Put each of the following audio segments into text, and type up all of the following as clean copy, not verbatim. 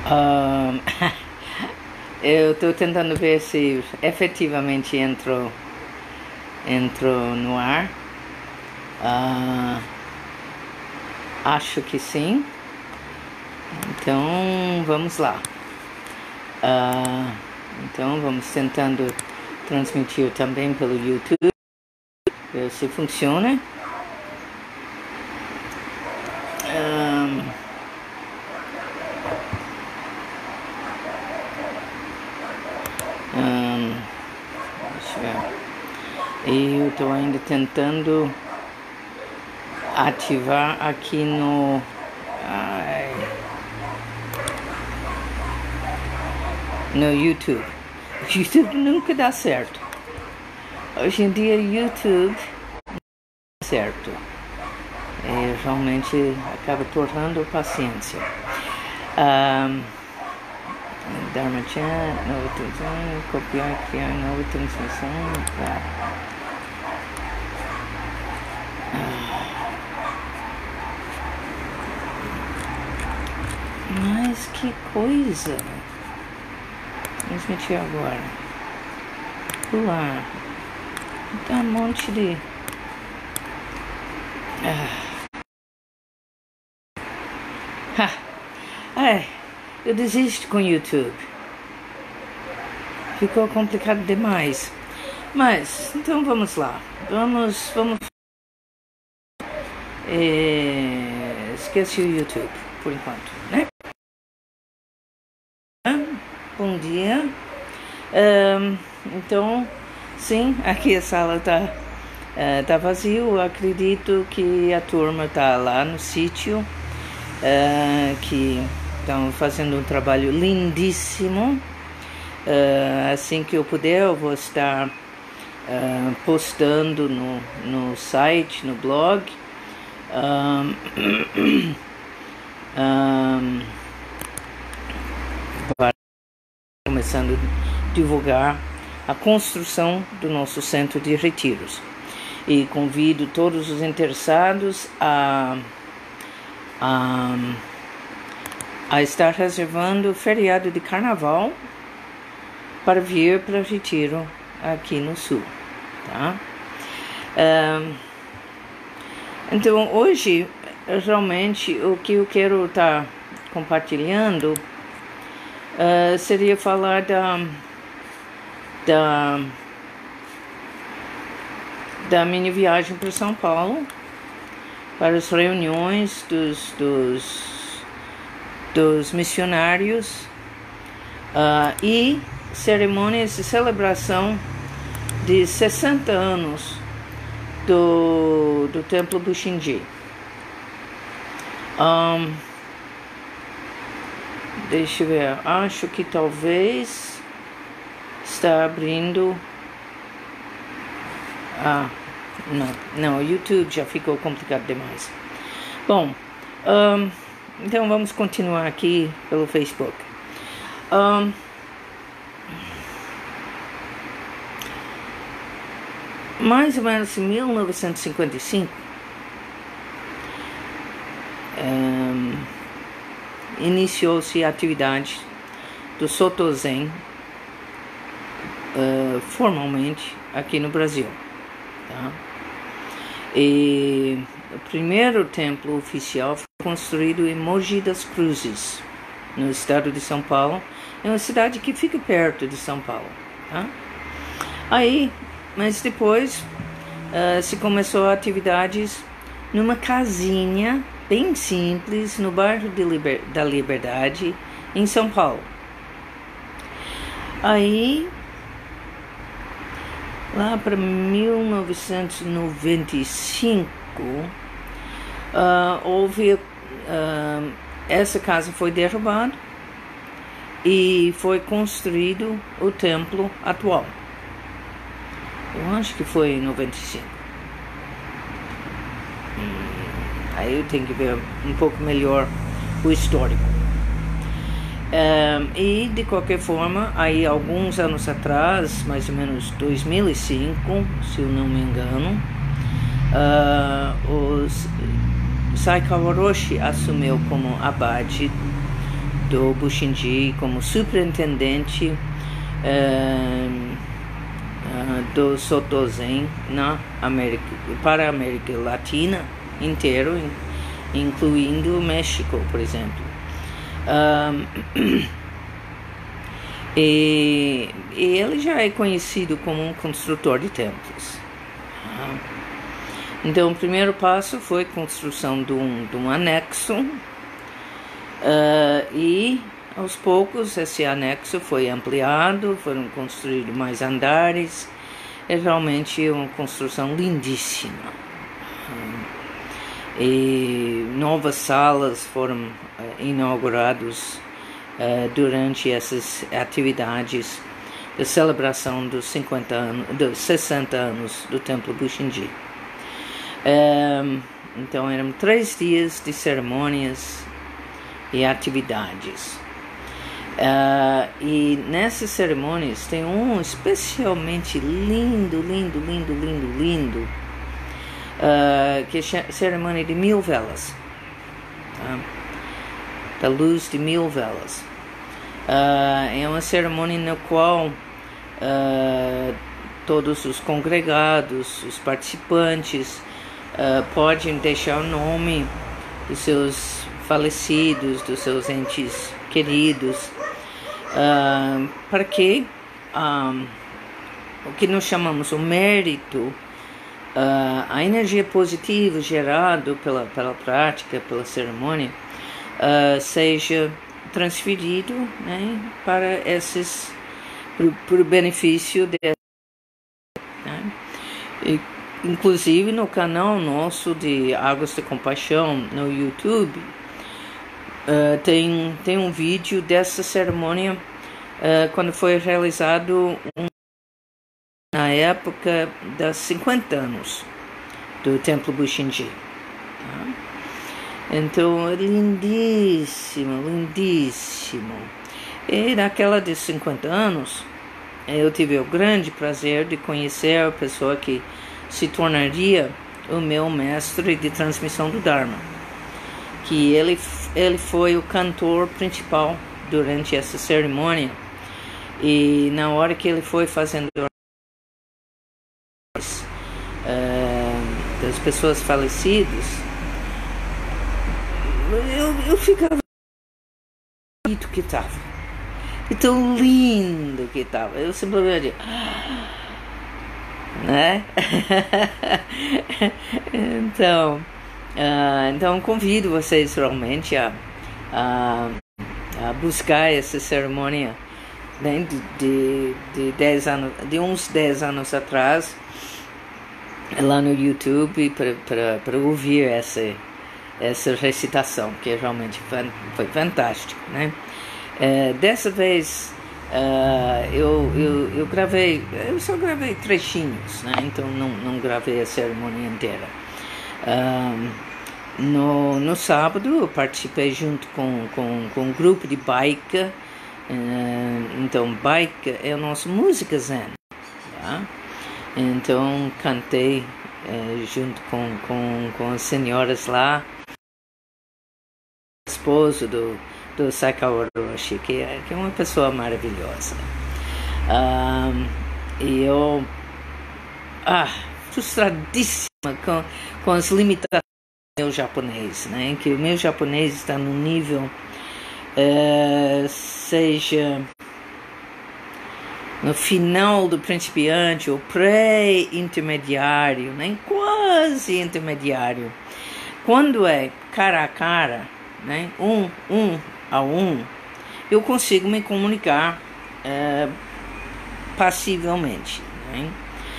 Ahn, eu estou tentando ver se efetivamente entrou no ar. Ah, acho que sim. Então vamos lá. Então vamos tentando transmitir também pelo YouTube, ver se funciona. Deixa eu ver. E eu estou ainda tentando ativar aqui no YouTube. O YouTube nunca dá certo. Hoje em dia YouTube não dá certo. E realmente acaba tornando paciência. Dharma Chat, nova transmissão, copiar, criar nova transmissão. Mas que coisa! Transmitir agora. Pular. Tá um monte de. Eu desisto com o YouTube. Ficou complicado demais. Mas, então vamos lá. Vamos. Esqueci o YouTube, por enquanto, né? Bom dia. Então, sim, aqui a sala tá vazio. Eu acredito que a turma tá lá no sítio, que estão fazendo um trabalho lindíssimo. Assim que eu puder, eu vou estar postando no site, no blog. Começando a divulgar a construção do nosso centro de retiros. E convido todos os interessados a estar reservando o feriado de carnaval para vir para retiro aqui no sul, tá? Então hoje realmente o que eu quero estar compartilhando seria falar da mini viagem para São Paulo, para as reuniões dos missionários e cerimônias de celebração de 60 anos do Templo Bushinji. Deixa eu ver, acho que talvez está abrindo. Não, o YouTube já ficou complicado demais. Bom, então vamos continuar aqui pelo Facebook. Mais ou menos em 1955, iniciou-se a atividade do Soto Zen formalmente aqui no Brasil. Tá? E o primeiro templo oficial foi construído em Mogi das Cruzes, no estado de São Paulo. É uma cidade que fica perto de São Paulo. Tá? Mas depois se começou atividades numa casinha bem simples no bairro da Liberdade, em São Paulo. Lá para 1995, houve essa casa foi derrubada e foi construído o templo atual. Eu acho que foi em 95. Aí eu tenho que ver um pouco melhor o histórico. E de qualquer forma, aí alguns anos atrás, mais ou menos 2005, se eu não me engano, o Saikawa Roshi assumiu como abade do Bushinji como superintendente do Soto Zen para a América Latina inteiro, incluindo o México, por exemplo. E ele já é conhecido como um construtor de templos. Então, o primeiro passo foi a construção de um anexo, e aos poucos esse anexo foi ampliado, foram construídos mais andares. É realmente uma construção lindíssima. E novas salas foram inauguradas durante essas atividades de celebração dos 60 anos do Templo Bushinji. Então eram 3 dias de cerimônias e atividades. E nessas cerimônias tem um especialmente lindo, que é a cerimônia de 1000 velas, da luz de 1000 velas. É uma cerimônia na qual todos os congregados, os participantes, podem deixar o nome dos seus falecidos, dos seus entes queridos, para que o que nós chamamos o mérito, a energia positiva gerada pela prática, pela cerimônia, seja transferido, né, para o benefício deles. Né? E, inclusive no canal nosso de Águas de Compaixão no YouTube, tem um vídeo dessa cerimônia quando foi realizado na época dos 50 anos do Templo Bushinji. Então é lindíssimo. E naquela de 50 anos eu tive o grande prazer de conhecer a pessoa que se tornaria o meu mestre de transmissão do Dharma, que ele foi o cantor principal durante essa cerimônia. E na hora que ele foi fazendo das pessoas falecidas, eu ficava bonito que estava, e tão lindo que estava. Eu simplesmente, né? Então convido vocês realmente a buscar essa cerimônia, né, de uns 10 anos atrás, lá no YouTube, para ouvir essa recitação, que realmente foi fantástico, né? Dessa vez eu só gravei trechinhos, né? Então não gravei a cerimônia inteira. No sábado eu participei junto com um grupo de Baika. Então Baika é o nosso música zen, tá? Então cantei junto com as senhoras lá, esposo do Saikawa Roshi, que é uma pessoa maravilhosa. E eu frustradíssima com as limitações do meu japonês, né? Que o meu japonês está no nível seja no final do principiante ou pré-intermediário, nem quase intermediário. Quando é cara a cara, né, um a um, eu consigo me comunicar passivelmente, né?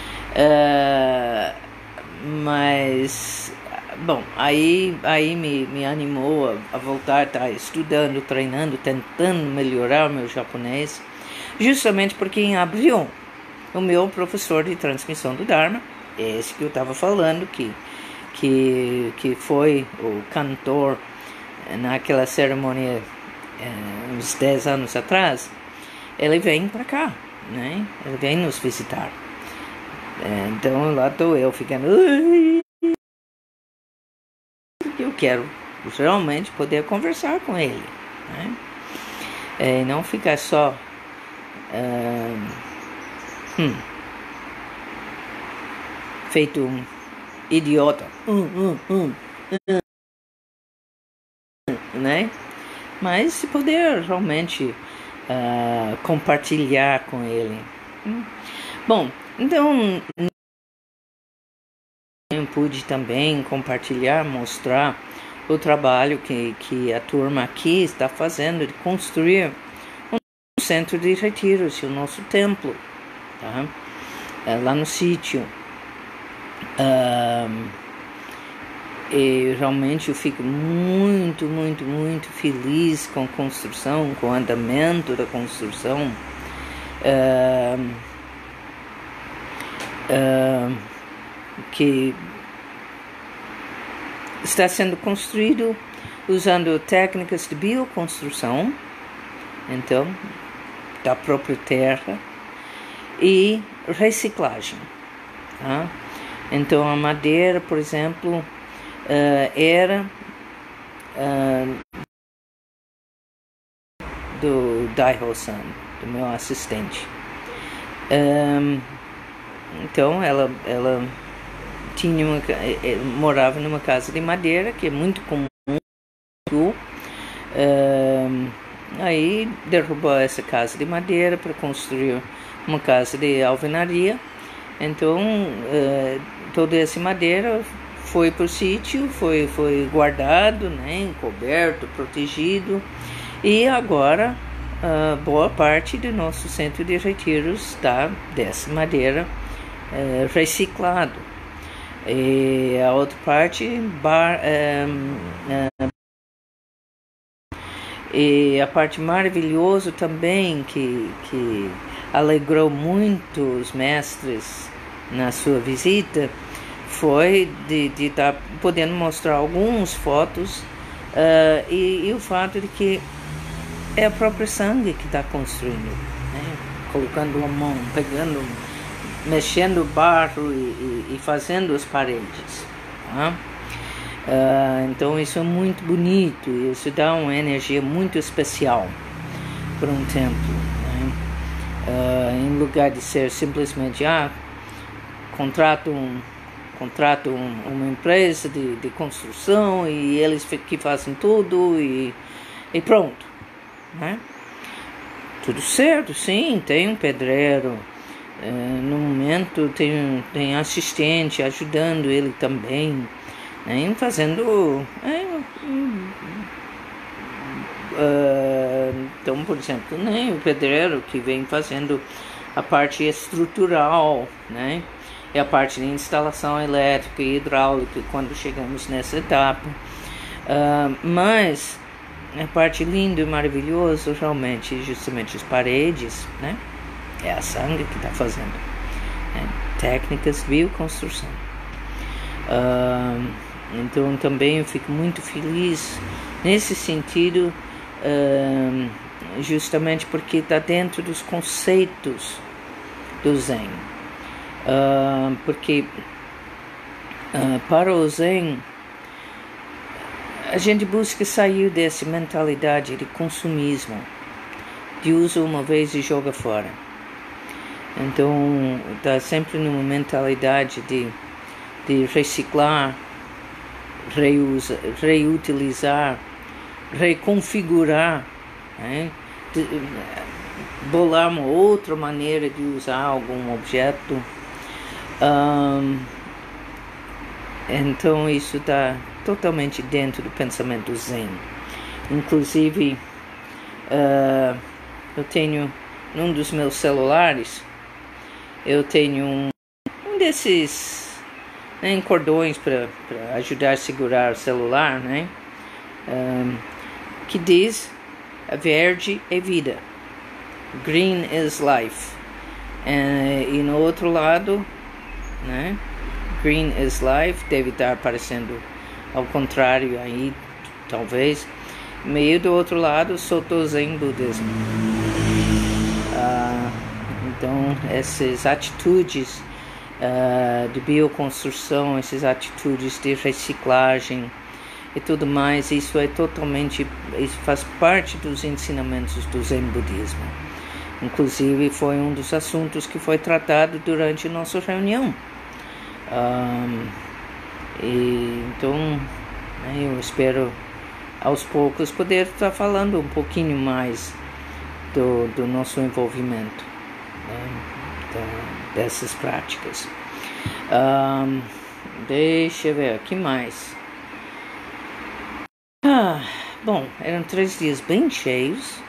Mas bom, aí me animou a voltar a estar estudando, treinando, tentando melhorar o meu japonês, justamente porque em abril o meu professor de transmissão do Dharma, esse que eu estava falando, que foi o cantor naquela cerimônia uns 10 anos atrás, ele vem para cá, né? Ele vem nos visitar. Então lá estou eu ficando, eu quero realmente poder conversar com ele, né? e não ficar só feito um idiota, né? Mas se poder realmente compartilhar com ele. Bom, então eu pude também compartilhar, mostrar o trabalho que a turma aqui está fazendo de construir um centro de retiros, o nosso templo, tá? Lá no sítio. E realmente eu fico muito, muito, muito feliz com a construção, com o andamento da construção. Que está sendo construído usando técnicas de bioconstrução, então, da própria terra, e reciclagem. Tá? Então, a madeira, por exemplo, era do Daiho-san, do meu assistente. Então, ela tinha morava numa casa de madeira, que é muito comum. Aí derrubou essa casa de madeira para construir uma casa de alvenaria. Então, toda essa madeira foi para o sítio, foi guardado, né, coberto, protegido. E agora, boa parte do nosso centro de retiros está dessa madeira reciclado. E a outra parte, e a parte maravilhosa também, que alegrou muito os mestres na sua visita, foi de estar podendo mostrar algumas fotos e o fato de que é a própria sangue que está construindo, né? Colocando a mão, pegando, mexendo o barro e fazendo as paredes. Tá? Então isso é muito bonito, isso dá uma energia muito especial para um templo, né? Em lugar de ser simplesmente contrato uma empresa de construção e eles que fazem tudo e pronto, né? Tudo certo, sim, tem um pedreiro, no momento tem assistente ajudando ele também, né? Fazendo então, por exemplo, né, o pedreiro que vem fazendo a parte estrutural, né? E a parte de instalação elétrica e hidráulica quando chegamos nessa etapa. Mas a parte linda e maravilhosa realmente justamente as paredes, né? É a sangue que está fazendo, né? Técnicas de bioconstrução. Então também eu fico muito feliz nesse sentido, justamente porque está dentro dos conceitos do Zen. Porque para o Zen a gente busca sair dessa mentalidade de consumismo, de usa uma vez e joga fora. Então está sempre numa mentalidade de reciclar, reutilizar, reconfigurar, né? Bolar uma outra maneira de usar algum objeto. Então isso está totalmente dentro do pensamento Zen. Inclusive eu tenho num dos meus celulares, eu tenho um desses, né, cordões para ajudar a segurar o celular, né? Que diz: verde é vida, green is life. E no outro lado, né, green is life, deve estar aparecendo ao contrário aí, talvez. Meio do outro lado, Soto Zen Budismo. Então, essas atitudes de bioconstrução, essas atitudes de reciclagem, e tudo mais. Isso faz parte dos ensinamentos do Zen Budismo. Inclusive foi um dos assuntos que foi tratado durante nossa reunião. Então eu espero aos poucos poder estar falando um pouquinho mais do nosso envolvimento, dessas práticas. Deixa eu ver, o que mais? Bom, eram 3 dias bem cheios.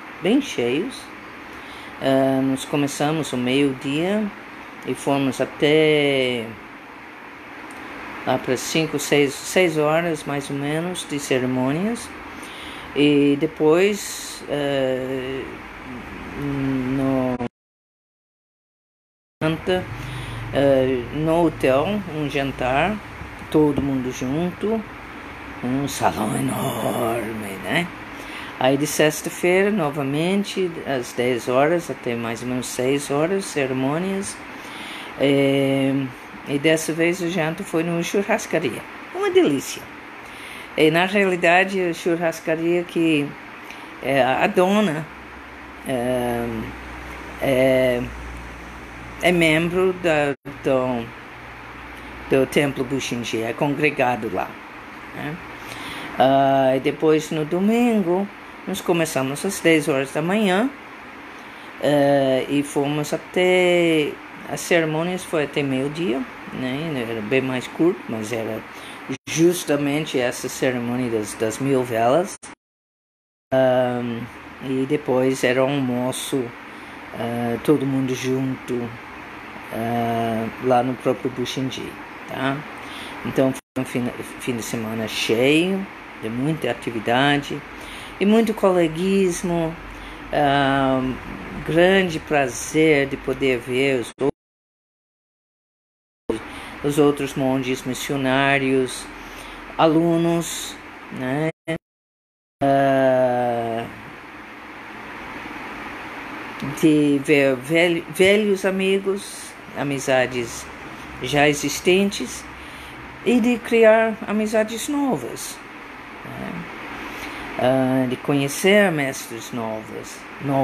Nós começamos ao meio-dia e fomos até lá para 6 horas mais ou menos de cerimônias, e depois no hotel um jantar, todo mundo junto, um salão enorme, né? Aí de sexta-feira novamente às 10 horas até mais ou menos 6 horas cerimônias. E dessa vez a janta foi numa churrascaria. Uma delícia. E na realidade a churrascaria que a dona é membro do Templo Bushinji, é congregado lá, né? E depois no domingo nós começamos às 10 horas da manhã e fomos até... As cerimônias foi até meio-dia, né? Era bem mais curto, mas era justamente essa cerimônia das 1000 velas. E depois era um almoço, todo mundo junto, lá no próprio Bushinji, tá? Então foi um fim de semana cheio, de muita atividade e muito coleguismo. Grande prazer de poder ver os outros monges missionários, alunos, né? De ver velhos amigos, amizades já existentes, e de criar amizades novas, né? De conhecer mestres novos,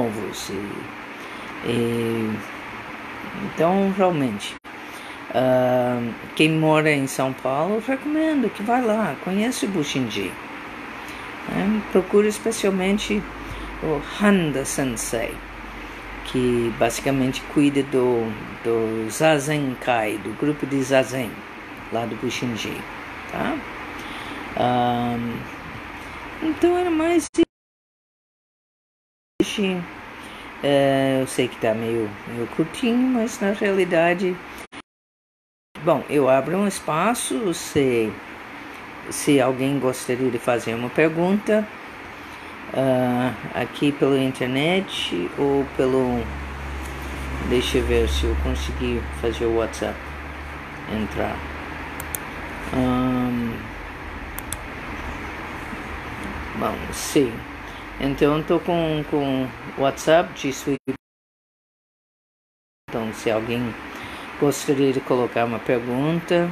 então realmente quem mora em São Paulo, eu recomendo que vá lá, conheça o Bushinji, né? Procure especialmente o Handa Sensei, que basicamente cuida do Zazenkai, do grupo de Zazen lá do Bushinji, tá? Então era mais... eu sei que está meio curtinho, mas na realidade... Bom, eu abro um espaço se alguém gostaria de fazer uma pergunta aqui pela internet ou pelo... Deixa eu ver se eu conseguir fazer o WhatsApp entrar. Bom, sim. Então estou com o WhatsApp de Sweet. Então se alguém gostaria de colocar uma pergunta,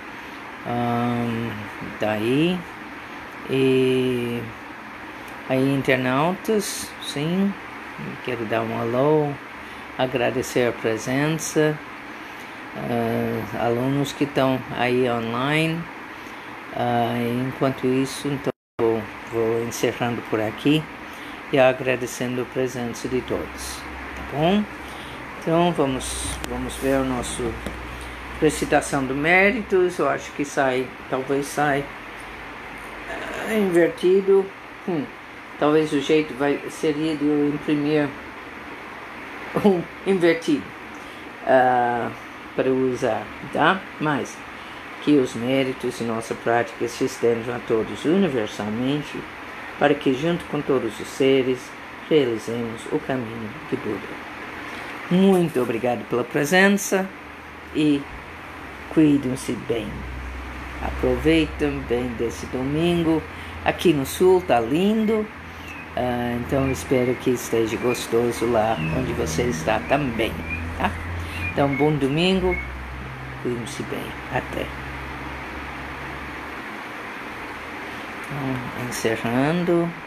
daí, e aí internautas, sim, quero dar um alô, agradecer a presença, alunos que estão aí online. Enquanto isso, então vou encerrando por aqui e agradecendo a presença de todos, tá bom? Então vamos ver o nosso recitação do méritos. Eu acho que talvez sai invertido. Talvez o jeito seria de eu imprimir um invertido para usar, tá? Mas que os méritos de nossa prática se estendam a todos universalmente, para que junto com todos os seres realizemos o caminho de Buda. Muito obrigado pela presença e cuidem-se bem. Aproveitem bem desse domingo. Aqui no sul tá lindo, então espero que esteja gostoso lá onde você está também, tá? Então, bom domingo, cuidem-se bem. Até. Então, encerrando.